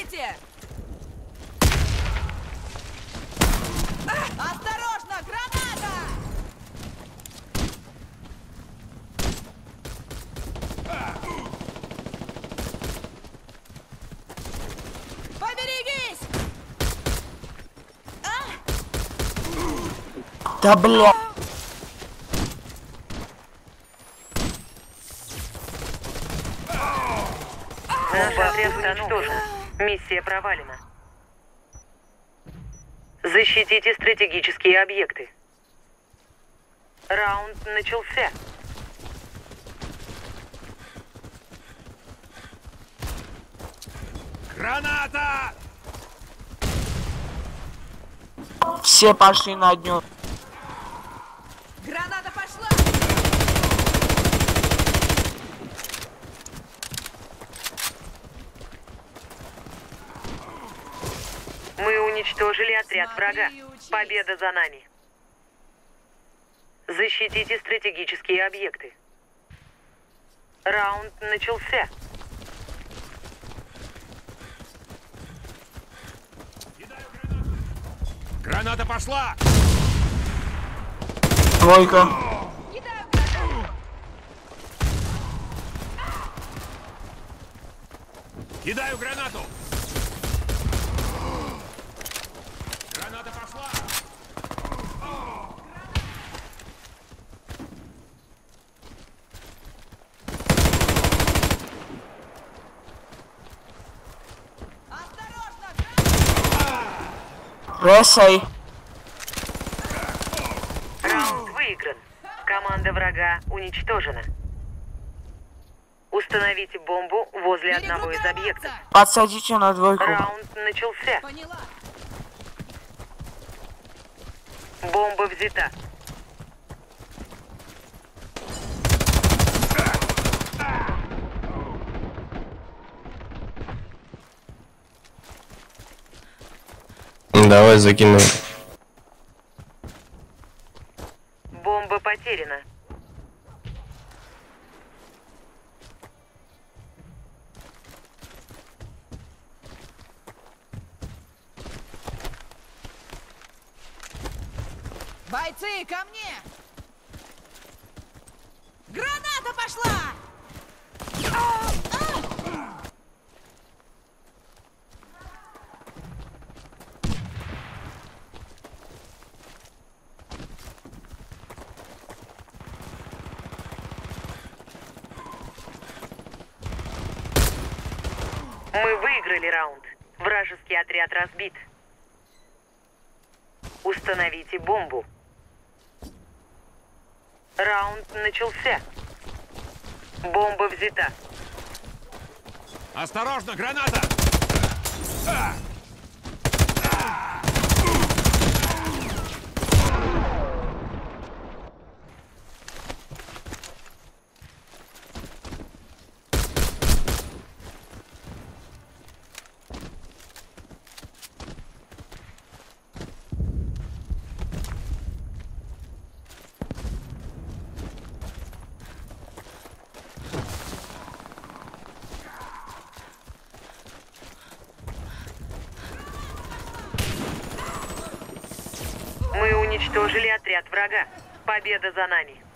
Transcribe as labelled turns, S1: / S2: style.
S1: Прикрытие! Осторожно! Граната! Поберегись!
S2: Да бля.
S3: Наш отряд уничтожен. Миссия провалена. Защитите стратегические объекты. Раунд начался.
S4: Граната!
S2: Все пошли на дню.
S1: Граната пошла!
S3: Мы уничтожили отряд врага.
S1: Смотри и учись.
S3: Победа за нами. Защитите стратегические объекты. Раунд начался.
S4: Граната пошла!
S2: Двойка.
S1: Кидаю гранату!
S4: Кидаю гранату! Граната пошла!
S1: Осторожно!
S2: Ресай.
S3: Раунд выигран. Команда врага уничтожена. Установите бомбу возле одного из объектов.
S2: Подсадите на двойку.
S3: Раунд начался.
S1: Поняла.
S3: Бомба взята.
S5: Давай закину.
S3: Бомба потеряна.
S1: Бойцы, ко мне! Граната пошла!
S3: Мы выиграли раунд. Вражеский отряд разбит. Установите бомбу. Раунд начался. Бомба взята.
S4: Осторожно, граната!
S3: Мы уничтожили отряд врага. Победа за нами.